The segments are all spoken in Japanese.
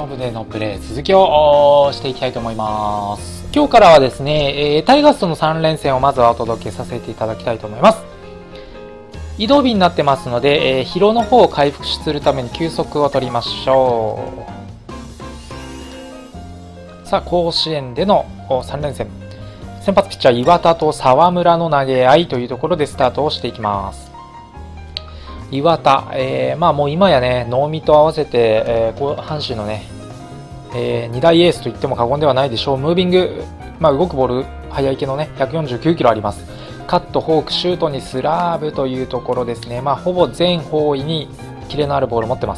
忍でのプレー続きをしていきたいと思います。今日からはですね、タイガースとの3連戦をまずはお届けさせていただきたいと思います。移動日になってますので、疲労の方を回復するために休息を取りましょう。さあ、甲子園での3連戦、先発ピッチャー岩田と沢村の投げ合いというところでスタートをしていきます。岩田、もう今やね、能見と合わせて、阪神のね、2大エースと言っても過言ではないでしょう。ムービング、動くボール、速い系のね、149キロあります。カット、フォーク、シュートにスラーブというところですね。ほぼ全方位にキレのあるボールを持ってます。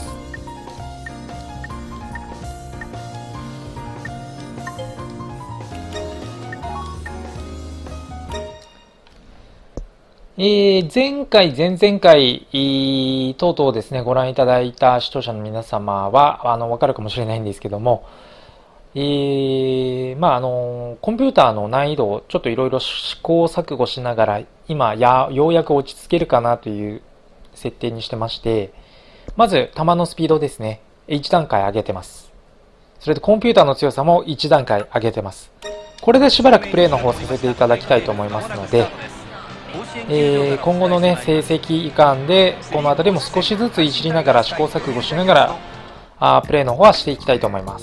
前回、前々回等々ですね、ご覧いただいた視聴者の皆様はわかるかもしれないんですけども、コンピューターの難易度をちょっといろいろ試行錯誤しながら、今ようやく落ち着けるかなという設定にしてまして、まず球のスピードですね、1段階上げてます。それでコンピューターの強さも1段階上げてます。これでしばらくプレイの方させていただきたいと思いますので、今後のね、成績間でこの辺りも少しずついじりながら試行錯誤しながらプレイの方はしていきたいと思います。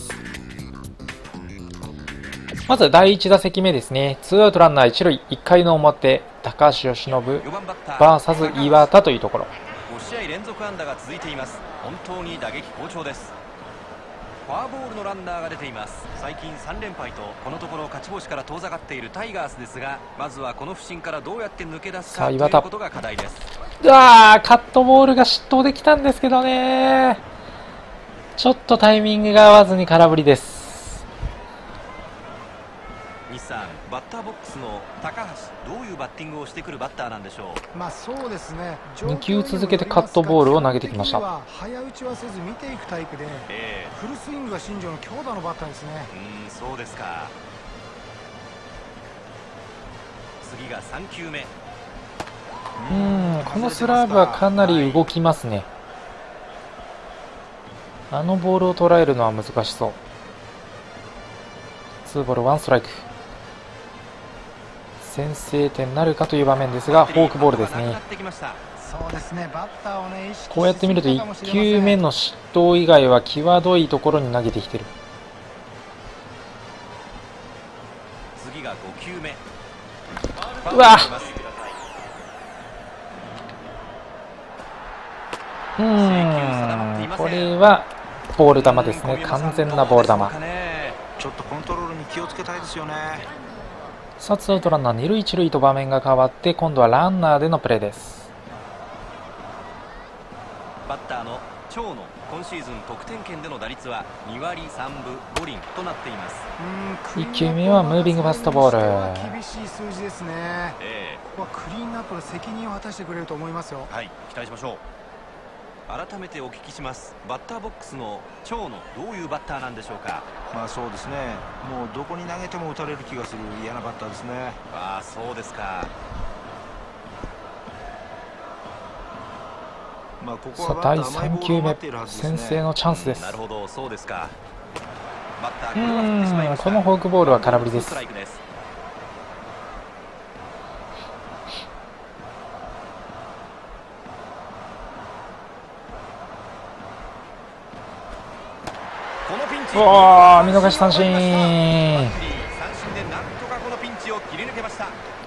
まず第1打席目ですね、ツーアウトランナー1塁、1回の表、高橋由伸 VS 岩田というところ。 5試合連続安打が続いています。本当に打撃好調です。フォアボールのランナーが出ています。最近3連敗とこのところ勝ち星から遠ざかっているタイガースですが、まずはこの不振からどうやって抜け出すかということが課題です。 カットボールが失投できたんですけどね、ちょっとタイミングが合わずに空振りです。 西さん、バッターボックスの高橋、どういうバッティングをしてくるバッターなんでしょう。 そうですね、 2球続けてカットボールを投げてきました。 早打ちはせず見ていくタイプで、フルスイングが新庄の強打のバッターですね。 そうですか。次が3球目。 このスラーブはかなり動きますね。あのボールを捉えるのは難しそう。2ボール1ストライク、先制点なるかという場面ですが、フォークボールですね。こうやって見ると1球目の失投以外は際どいところに投げてきてる。 次が5球目。 うわこれはボール球ですね。完全なボール球。 ちょっとコントロールに気をつけたいですよね。 さあ、ツーアウトランナー2塁1塁と場面が変わって、今度はランナーでのプレーです。 バッターの長野、今シーズン得点圏での打率は2割3分5厘となっています。 1球目はムービングファストボール。 厳しい数字ですね。ここはクリーンアップの責任を果たしてくれると思いますよ。 はい、期待しましょう。改めてお聞きします。バッターボックスの長野、どういうバッターなんでしょうか。 そうですね、もうどこに投げても打たれる気がする嫌なバッターですね。 そうですか。 さあ、第3球目、先制のチャンスです。 なるほど、そうですか。バッターこのフォークボールは空振りです。見逃し三振。 三振でなんとかこのピンチを切り抜けました。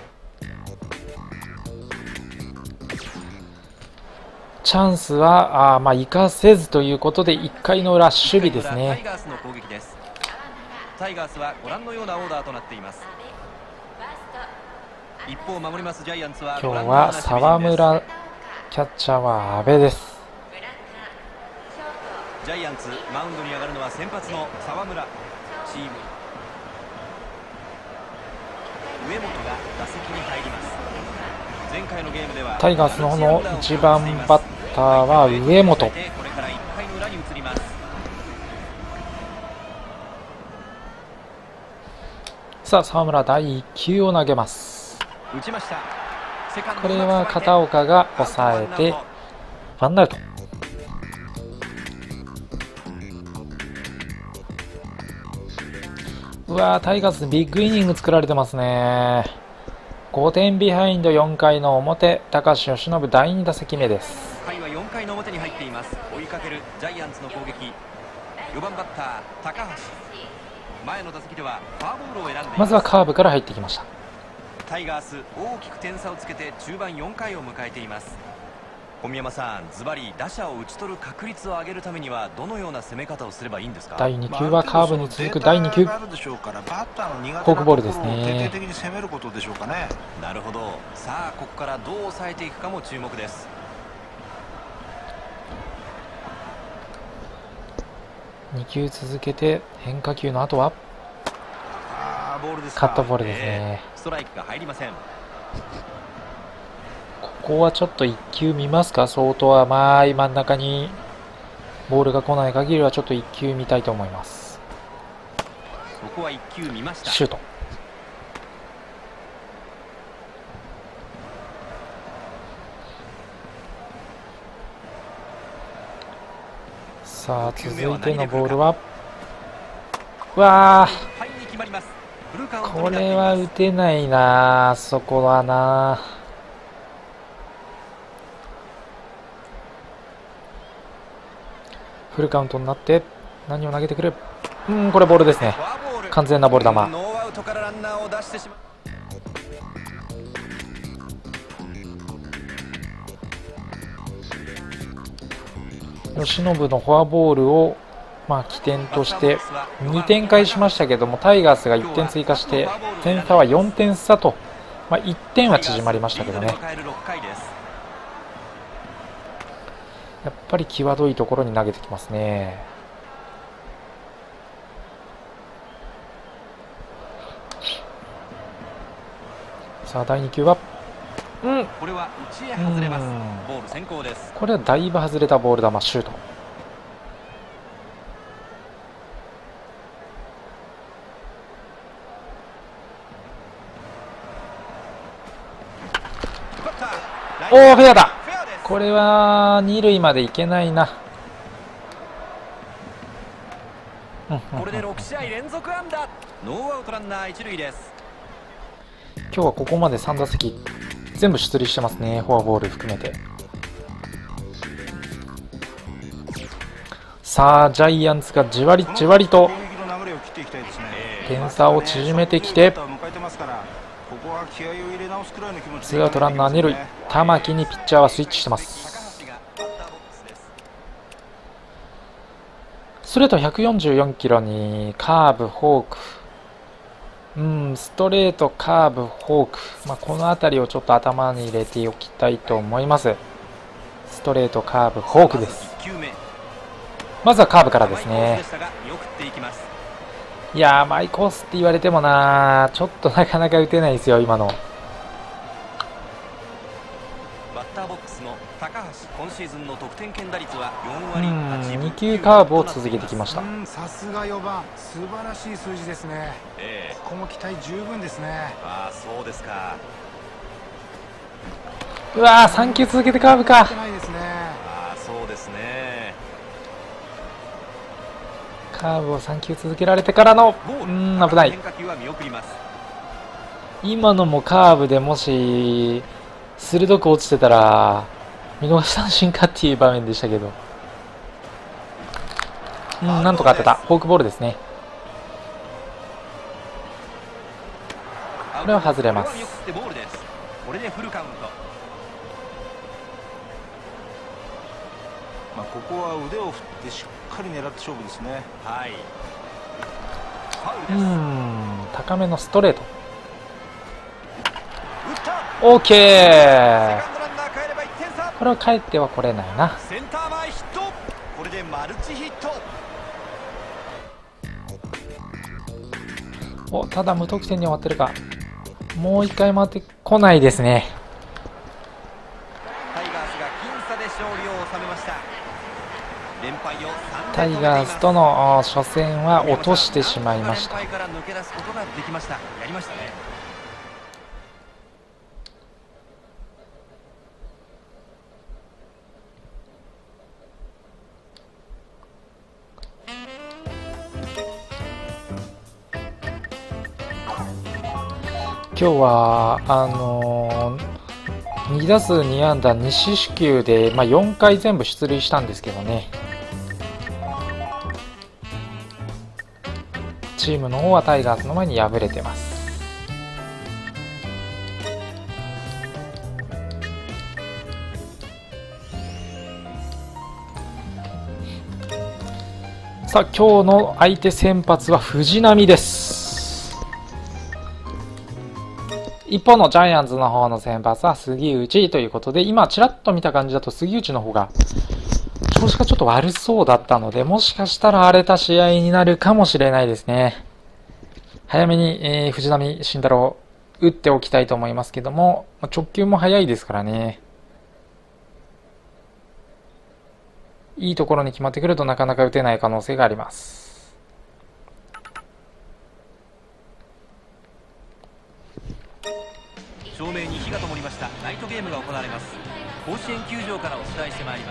チャンスは生かせずということで、1回の裏守備ですね。 タイガースの攻撃です。タイガースはご覧のようなオーダーとなっています。一方守りますジャイアンツは今日は沢村、キャッチャーは阿部です。 ジャイアンツマウンドに上がるのは先発の沢村。チーム上本が打席に入ります。前回のゲームではタイガースの方の1番バッターは上本。 これから1回の裏に移ります。 さあ、沢村第1球を投げます。 打ちました。 これは片岡が抑えてワンアウト。 わー、タイガースビッグイニング作られてますね。5点ビハインド4回の表、高橋由伸第2打席目です。 回は4回の表に入っています。追いかけるジャイアンツの攻撃、4番バッター高橋、前の打席ではフォアボールを選んでいます。 まずはカーブから入ってきました。 タイガース大きく点差をつけて中盤4回を迎えています。小宮山さん、ズバリ打者を打ち取る確率を上げるためにはどのような攻め方をすればいいんですか？ 第2球はカーブに続く第2球、フォークボールですね。 なるほど。さあここからどう抑えていくかも注目です。 2球続けて変化球の後はカットボールですね。 ストライクが入りません。 ここはちょっと1球見ますか。相当甘い真ん中にボールが来ない限りはちょっと1球見たいと思います。 ここは1球見ました。 シュート。さあ続いてのボールは、わー、これは打てないな、そこはな。フルカウントになって何を投げてくる。これボールですね。完全なボール球。 ノーアウトからランナーを出してしまう。由伸のフォアボールを起点として2点返しましたけども、タイガースが1点追加して点差は4点差と、1点は縮まりましたけどね。やっぱり際どいところに投げてきますね。さあ第2球はこれは内へ外れます。ボール先行です。 これはだいぶ外れたボール球、シュート。おー、フェアだ。これは2塁まで行けないな。 これで6試合連続安打。ノーアウトランナー1塁です。 今日はここまで3打席全部出塁してますね、フォアボール含めて。さあジャイアンツがじわりじわりと点差を縮めてきて、ツーアウトランナー2塁、玉木にピッチャーはスイッチしてます。ストレート144キロにカーブ、フォーク、ストレート、カーブ、フォーク、この辺りをちょっと頭に入れておきたいと思います。ストレート、カーブ、フォークです。まずはカーブからですね。いやー、マイコースって言われてもな、ちょっとなかなか打てないですよ、今の。 バッターボックスの高橋、今シーズンの得点圏打率は4割8分。 2球カーブを続けてきました。 さすが4番、素晴らしい数字ですね。ここも期待十分ですね。 そうですか。 うわー、3球続けてカーブか。 そうですね。 カーブを3球続けられてからの危ない。今のもカーブでもし鋭く落ちてたら見逃し三振かっていう場面でしたけど、なんとか当てた。フォークボールですね。これは外れます。 これでフルカウント。 ここは腕を振ってしっかり狙って勝負ですね。 高めのストレート。オーケー。これは帰ってはこれないな。 センター前ヒット。これでマルチヒット。 ただ無得点に終わってるか。もう1回回ってこないですね。 タイガースが僅差で勝利を収めました。 タイガースとの初戦は落としてしまいました。 連敗から抜け出すことができました。やりましたね。 今日は2打数2安打2四死球で、4回全部出塁したんですけどね、チームの方はタイガースの前に敗れてます。さあ今日の相手先発は藤浪です。一方のジャイアンツの方の先発は杉内ということで、今ちらっと見た感じだと杉内の方が調子がちょっと悪そうだったので、もしかしたら荒れた試合になるかもしれないですね。早めに、藤浪晋太郎打っておきたいと思いますけども、直球も速いですからね、いいところに決まってくるとなかなか打てない可能性があります。 照明に火が灯りました。ナイトゲームが行われます。甲子園球場からお伝えしてまいります。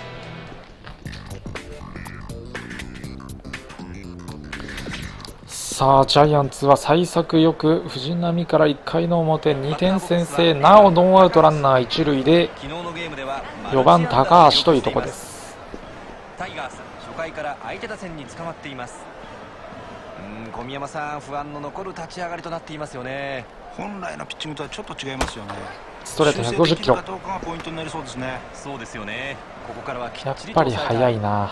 さあジャイアンツは幸先よく藤浪から1回の表2点先制、なおノーアウトランナー1塁で4番高橋というところです。 タイガース初回から相手打線に捕まっています。小宮山さん、不安の残る立ち上がりとなっていますよね。 本来のピッチングとはちょっと違いますよね。 ストレート150キロ。 そうですよね。ここからはきっちりとやっぱり速いな。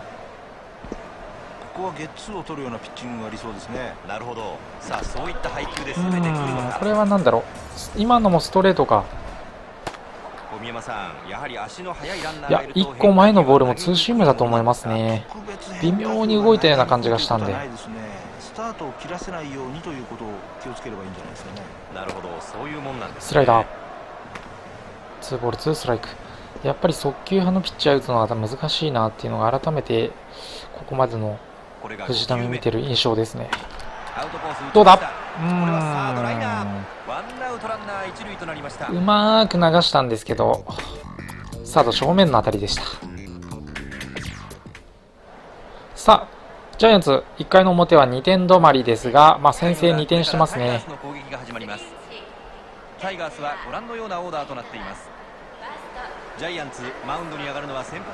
ここはゲッツーを取るようなピッチングがありそうですね。 なるほど。さあそういった配球で進めてくるのか。 これは何だろう、今のもストレートか。 小宮山さん、やはり足の速いランナーがいると、 いや1個前のボールもツーシームだと思いますね。微妙に動いたような感じがしたんで、 スタートを切らせないようにということを気をつければいいんじゃないですかね。 なるほど、そういうもんなんですね。 スライダー2ボール2ストライク。やっぱり速球派のピッチャー打つのが難しいなっていうのが改めてここまでの藤浪見てる印象ですね。どうだ、うまーく流したんですけど、サード正面の当たりでした。さあジャイアンツ1回の表は2点止まりですが、先制2点してますね。 タイガースはご覧のようなオーダーとなっています。ジャイアンツマウンドに上がるのは先発。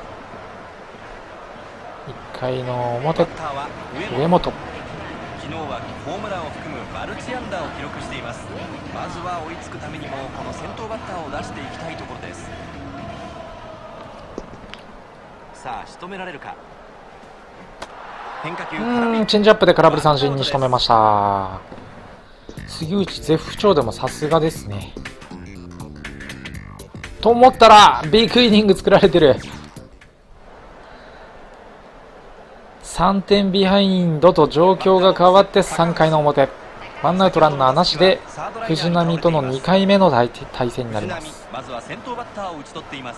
1回の表、上本。 昨日はホームランを含むマルチ安打を記録しています。まずは追いつくためにもこの先頭バッターを出していきたいところです。さあ仕留められるか。変化球チェンジアップで空振り三振に仕留めました。杉内絶不調でもさすがですね。と思ったらビッグイニング作られてる。3点ビハインドと状況が変わって3回の表、ワンアウトランナーなしで藤浪との2回目の対戦になります。 まずは先頭バッターを打ち取っています。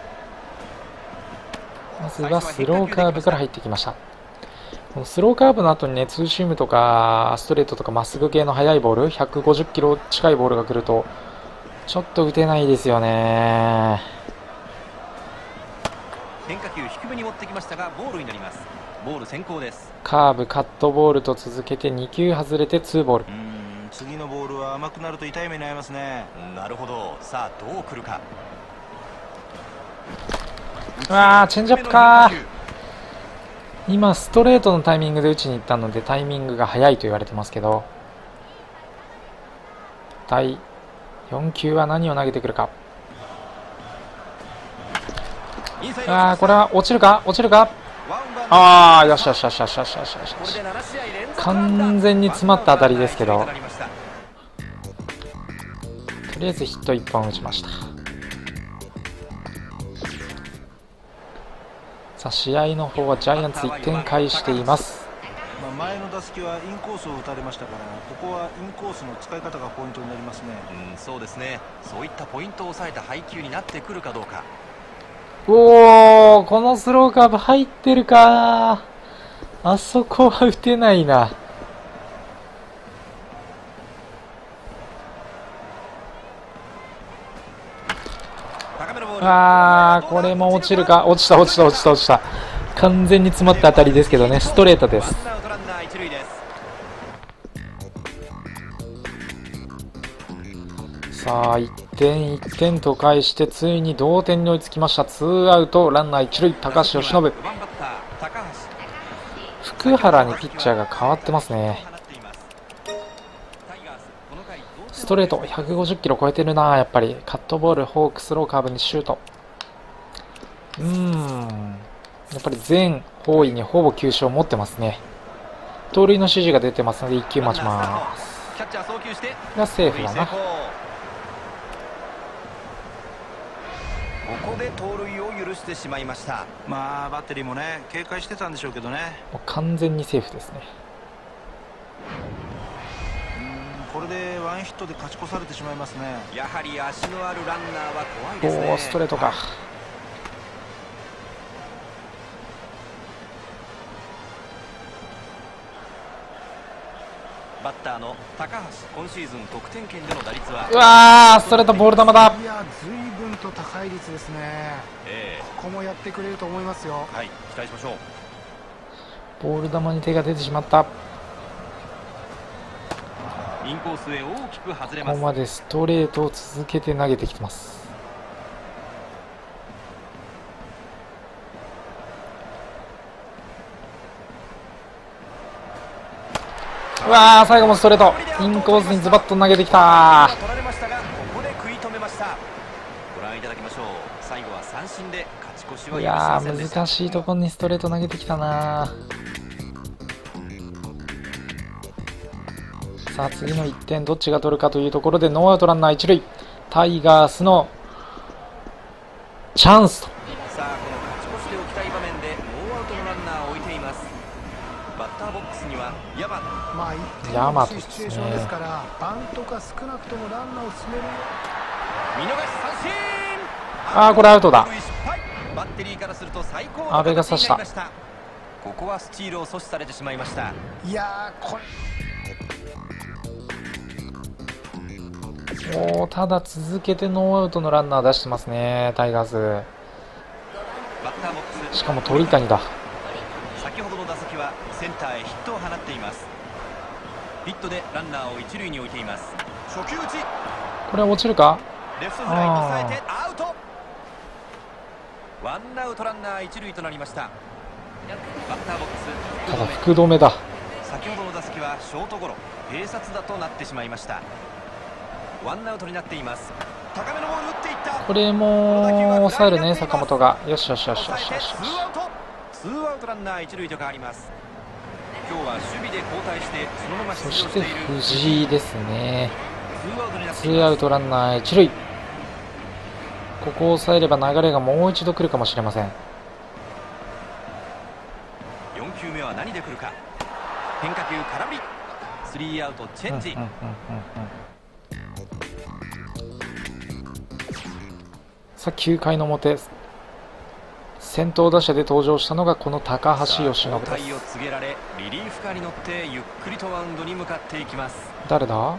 まずはスローカーブから入ってきました。このスローカーブの後にね、ツーシームとかストレートとかまっすぐ系の速いボール、150キロ近いボールが来るとちょっと打てないですよね。 変化球低めに持ってきましたがボールになります。ボール先行です。 カーブ、カットボールと続けて2球外れてツーボール。 次のボールは甘くなると痛い目に遭いますね。 なるほど。さあどう来るか。 チェンジアップか。今ストレートのタイミングで打ちに行ったのでタイミングが早いと言われてますけど、第4球は何を投げてくるか。これは落ちるか、落ちるか。よしよしよしよしよしよしよし。完全に詰まった当たりですけど、とりあえずヒット1本打ちました。さあ試合の方はジャイアンツ1点返しています。 前の打席はインコースを打たれましたから、ここはインコースの使い方がポイントになりますね。 そうですね。そういったポイントを抑えた配球になってくるかどうか。 このスローカーブ入ってるか。あそこは打てないな。これも落ちるか。落ちた落ちた落ちた落ちた。完全に詰まった当たりですけどね、ストレートです。 さあ1点1点と返してついに同点に追いつきました。ツーアウトランナー一塁。高橋由伸、福原にピッチャーが変わってますね。ストレート150キロ超えてるな。やっぱりカットボール、フォーク、スローカーブにシュート。やっぱり全方位にほぼ球種を持ってますね。盗塁の指示が出てますので1球待ちます。がセーフだな。 ここで盗塁を許してしまいました。 まあバッテリーもね警戒してたんでしょうけどね。 もう完全にセーフですね。 これでワンヒットで勝ち越されてしまいますね。 やはり足のあるランナーは怖いですね。 おー、ストレートか。 バッターの高橋、今シーズン得点圏での打率は、 うわー、ストレートボール球だ。 いや随分と高い率ですね。ここもやってくれると思いますよ。 はい、期待しましょう。 ボール球に手が出てしまった。 インコースへ大きく外れます。 ここまでストレートを続けて投げてきてます。うわー、最後もストレート。インコースにズバッと投げてきた。 取られましたが、ここで食い止めました。ご覧いただきましょう。最後は三振で勝ち越しは許しいやませんでした。 ー、難しいところにストレート投げてきたな。さあ次の1点どっちが取るかというところでノーアウトランナー一塁。タイガースのチャンスと。 さあこの勝ち越しておきたい場面でノーアウトのランナーを置いています。バッターボックスにはヤマト。 まあ1点のシチュエーションですから、バントか少なくともランナーを進める。 見逃し三振。 あー、これアウトだ。 バッテリーからすると最高阿部が刺した。 ここはスチールを阻止されてしまいました。 いやー、これただ続けてノーアウトのランナー出してますね、タイガース。 バッターボックス、 しかも鳥谷だ。 先ほどの打席はセンターへヒットを放っています。ヒットでランナーを一塁に置いています。初球打ち、 これは落ちるか。 レフトフライ抑えてアウト。ワンアウトランナー一塁となりました。バッターボックス、 ただ福留だ。 先ほどの打席はショートゴロ、併殺打となってしまいました。ワンアウトになっています。高めのボール打っていった。 これも抑えるね、坂本が。よしよしよしよしよし。 ツーアウトランナー一塁と変わります。今日は守備で交代してそのまま出場しそしてている藤井ですね。 ツーアウトになってツーアウトランナー一塁。ここを抑えれば流れがもう一度来るかもしれません。 4球目は何で来るか。変化球空振り。スリーアウトチェンジ。 さあ9回の表、先頭打者で登場したのがこの高橋由伸です。 交代を告げられ、リリーフカーに乗ってゆっくりとマウンドに向かっていきます。 誰だ。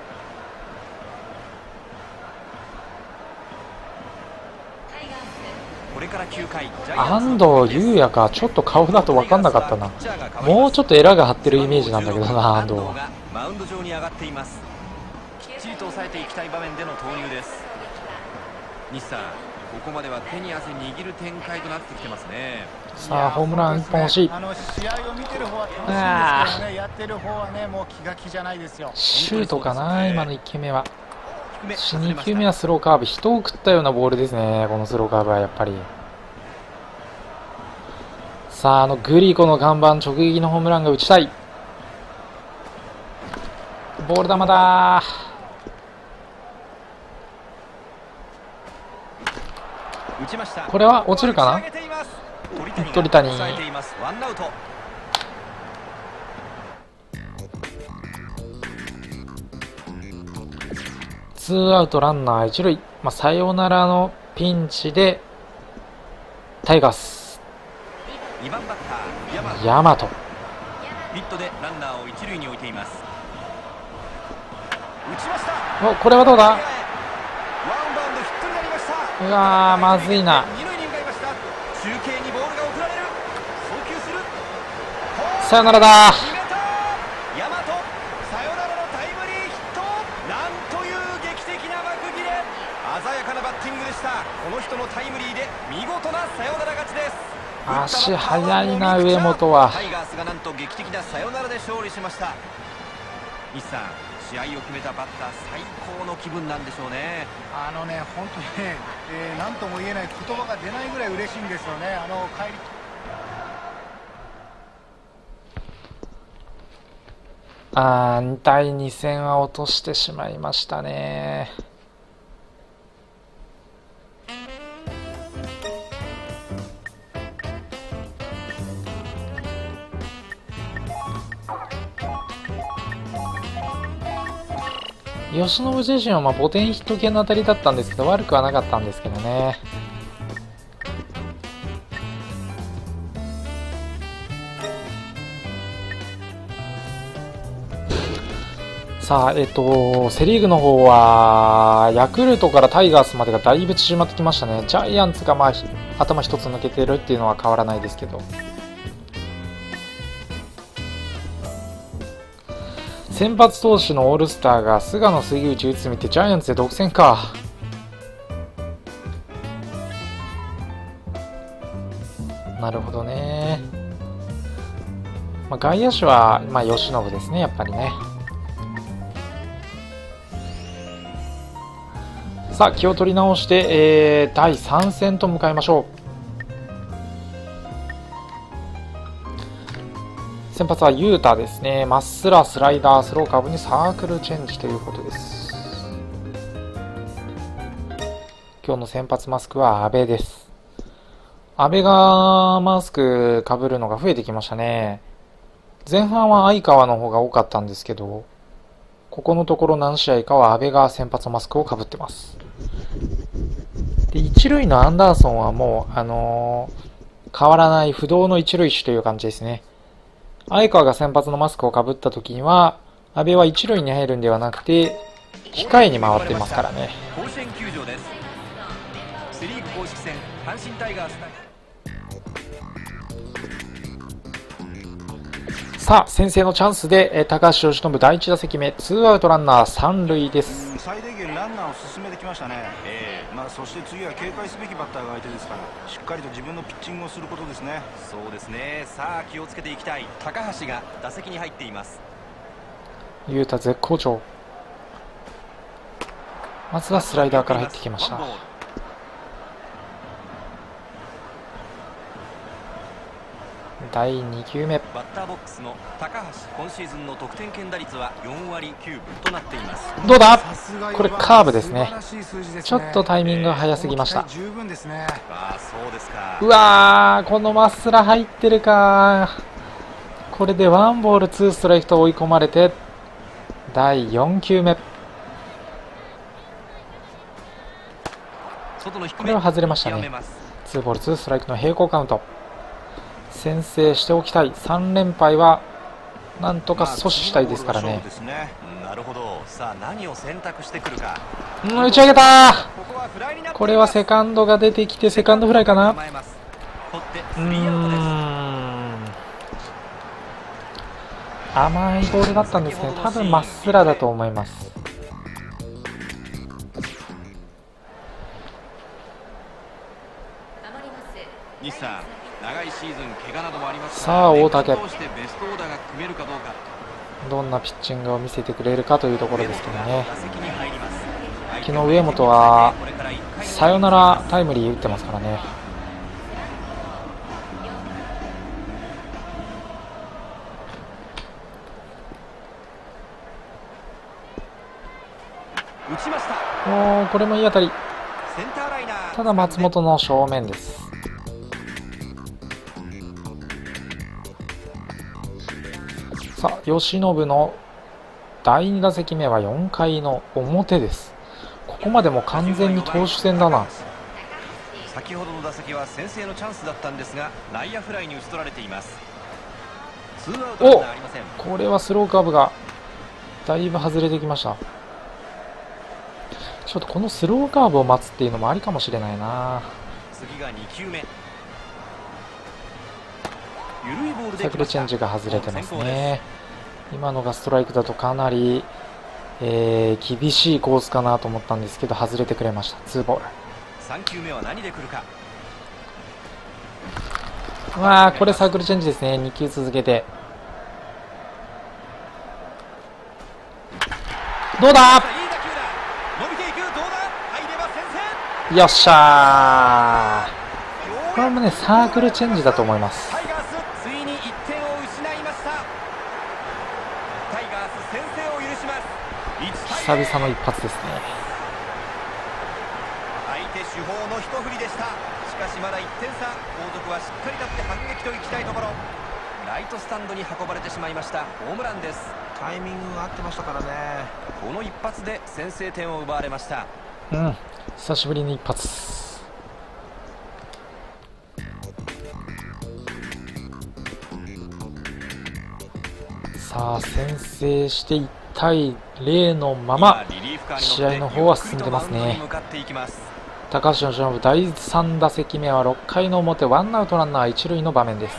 これから9回、 安藤裕也か。ちょっと顔だと分かんなかったな。もうちょっとエラが張ってるイメージなんだけどな、安藤は。 マウンド上に上がっています。きっちりと抑えていきたい場面での投入です。西さん、ここまでは手に汗握る展開となってきてますね。 さあホームラン1本欲しい。 試合を見てる方は楽しいんですけどね、やってる方はね、もう気が気じゃないですよ。 シュートかな、今の1球目は。2球目はスローカーブ。人を食ったようなボールですね、このスローカーブはやっぱり。さあグリコの看板直撃のホームランが打ちたい。ボール球だ。これは落ちるかな。鳥谷。ツーアウトランナー一塁。サヨナラのピンチでタイガース 2番バッター大和。 ヒットでランナーを一塁に置いています。打ちました。 お、これはどうだ。 ワンバウンドヒットになりました。 うわー、まずいな。 二塁に向かいました。中継にボールが送られる。送球する。 サヨナラだ。 決めた。大和サヨナラのタイムリーヒット。なんという劇的な幕鮮やかなバッティングでした。この人のタイムリーで見事なサヨナラ勝ちです。 足速いな上本は。 タイガースがなんと劇的なサヨナラで勝利しました。西さん、試合を決めたバッター最高の気分なんでしょうね。 本当にね、何とも言えない言葉が出ないぐらい嬉しいんですよね。帰り 2対2戦は落としてしまいましたね。由伸自身はポテンヒット系の当たりだったんですけど、悪くはなかったんですけどね。さあ、セ・リーグの方はヤクルトからタイガースまでがだいぶ縮まってきましたね。ジャイアンツが頭一つ抜けてるっていうのは変わらないですけど、先発投手のオールスターが菅野、杉内、内海ってジャイアンツで独占か。なるほどね。外野手は由伸ですね、やっぱりね。さあ、気を取り直して、第3戦と向かいましょう。先発はユータですね。まっすらスライダー、スローカーブにサークルチェンジということです。今日の先発マスクは阿部です。阿部がマスク被るのが増えてきましたね。前半は相川の方が多かったんですけど、ここのところ何試合かは阿部が先発マスクを被ってます。で、一塁のアンダーソンはもう、変わらない不動の一塁手という感じですね。相川が先発のマスクをかぶった時には、阿部は一塁に入るんではなくて控えに回っていますからね。 甲子園球場です。セ・リーグ公式戦、阪神タイガース。 さあ、先制のチャンスで高橋由伸第1打席目、ツーアウトランナー3塁です。 最低限ランナーを進めてきましたね。そして次は警戒すべきバッターが相手ですから、しっかりと自分のピッチングをすることですね。 そうですね。さあ、気をつけていきたい。高橋が打席に入っています。 雄太絶好調。まずはスライダーから入ってきました。第2球目。 バッターボックスの高橋、今シーズンの得点圏打率は4割9分となっています。 どうだ、これカーブですね。ちょっとタイミングが早すぎました。うわー、このまっすら入ってるか。これでワンボールツーストライクと追い込まれて、第4球目。これは外れましたね。ツーボールツーストライクの並行カウント。先制しておきたい。3連敗はなんとか阻止したいですからね。 なるほど。さあ、何を選択してくるか。 打ち上げた。これはセカンドが出てきてセカンドフライかな。甘いボールだったんですけど、多分まっすらだと思います。 西さん、長いシーズン怪我などもあります。 さあ、大竹どんなピッチングを見せてくれるかというところですけどね。昨日上本はサヨナラタイムリー打ってますからね。おー、これもいい当たり。ただ松本の正面です。さあ、由伸の第2打席目は4回の表です。ここまでも完全に投手戦だな。 先ほどの打席は先制のチャンスだったんですが、内野フライに打ち取られています。ツーアウトランナーありません。 これはスローカーブがだいぶ外れてきました。ちょっとこのスローカーブを待つっていうのもありかもしれないな。 次が2球目。 サイクルチェンジが外れてますね。今のがストライクだとかなり厳しいコースかなと思ったんですけど外れてくれました。2ボール。 3球目は何で来るか。 わあ、これサークルチェンジですね。2球続けて。どうだ。 いい打球だ。伸びていく。どうだ。入れば先制。 よっしゃー。これもねサークルチェンジだと思います。 タイガースついに1点を失いました。タイガース先制を許します。 久々の一発ですね。 相手主砲の一振りでした。しかしまだ1点差。後続はしっかり立って反撃といきたいところ。ライトスタンドに運ばれてしまいました。ホームランです。 タイミングが合ってましたからね。 この一発で先制点を奪われました。 久しぶりに一発。さあ先制して1対0のまま試合の方は進んでますね。高橋由伸第3打席目は6回の表ワンアウトランナー1塁の場面です。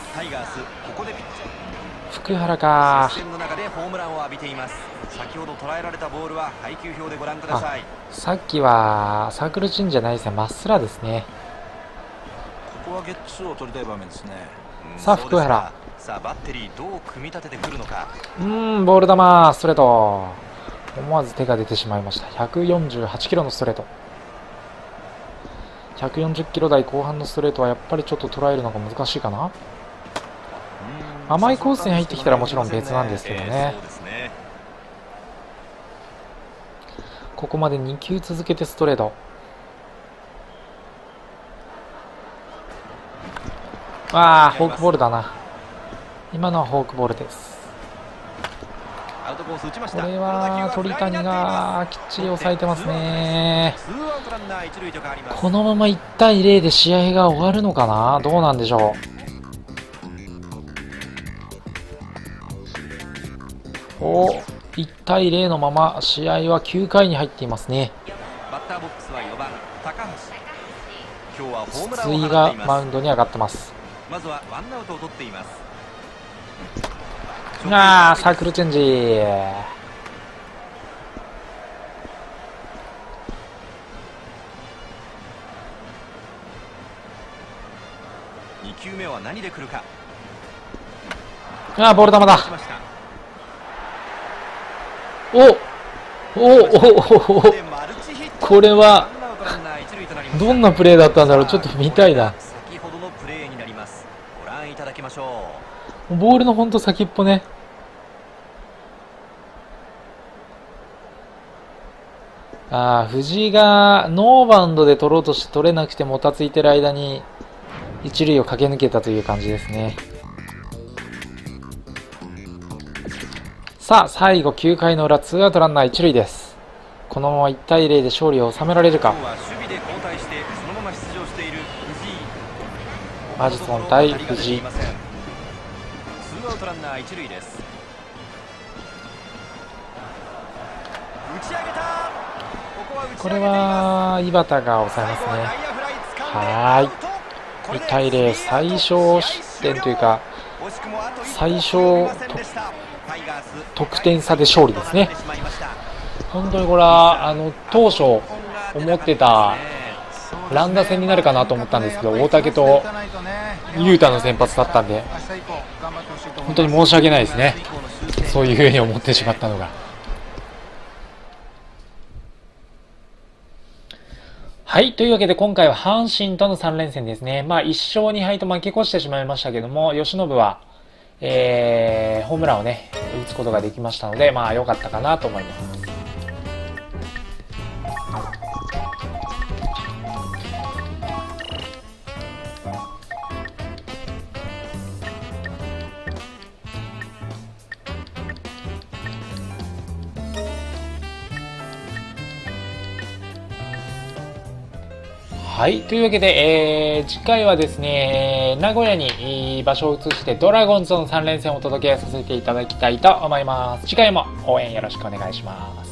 福原か。 先ほど捉えられたボールは配球表でご覧ください。 さっきはサークルチェンジじゃないですね。まっすらですね。 ここはゲッツーを取りたい場面ですね。 さあ福原。 さあバッテリーどう組み立ててくるのか。 ボール球ストレート。思わず手が出てしまいました。148キロのストレート。140キロ台後半のストレートはやっぱりちょっと捉えるのが難しいかな。甘いコースに入ってきたらもちろん別なんですけどね。ここまで2球続けてストレート。フォークボールだな。今のはフォークボールです。これは鳥谷がきっちり抑えてますね。このまま1対0で試合が終わるのかな。どうなんでしょう。1対0のまま試合は9回に入っていますね。 バッターボックスは4番高橋。今日はホームラン筒井がマウンドに上がってます。 まずはワンアウトを取っています。 サークルチェンジ。 2球目は何で来るか。 ボール球だ。これはどんなプレーだったんだろう。ちょっと見たいな。 先ほどのプレーになります。ご覧いただきましょう。ボールのほんと先っぽね。藤井がノーバウンドで取ろうとして取れなくてもたついてる間に一塁を駆け抜けたという感じですね。さあ最後9回の裏ツーアウトランナー一塁です。このまま1対0で勝利を収められるか。マジソン対藤井。これは井端が抑えますね。2対0、最小失点というか最小得点差で勝利ですね。本当にこれは当初思ってた乱打戦になるかなと思ったんですけど、大竹と雄太の先発だったんで本当に申し訳ないですね。そういうふうに思ってしまったのが。はい。というわけで今回は阪神との3連戦ですね。1勝2敗と負け越してしまいましたけども、由伸は、ホームランをね、打つことができましたので、良かったかなと思います。はい。というわけで、次回はですね、名古屋に場所を移してドラゴンズの3連戦をお届けさせていただきたいと思います。次回も応援よろしくお願いします。